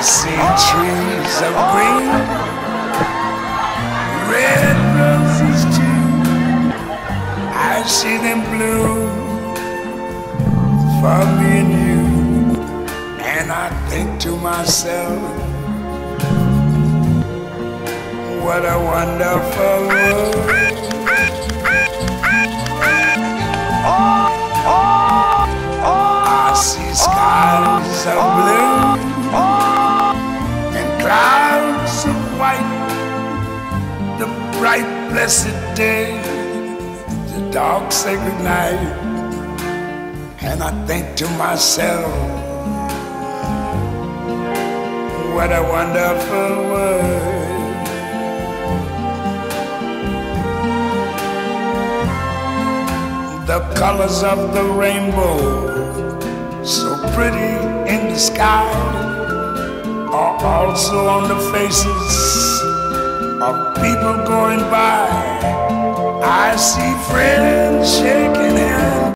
see trees of green, red roses too. I see them bloom for me and you. And I think to myself, what a wonderful world. I see skies of blue and clouds of white, the bright blessed day, the dark sacred night. And I think to myself, what a wonderful world. The colors of the rainbow, so pretty in the sky, are also on the faces of people going by. I see friends sharing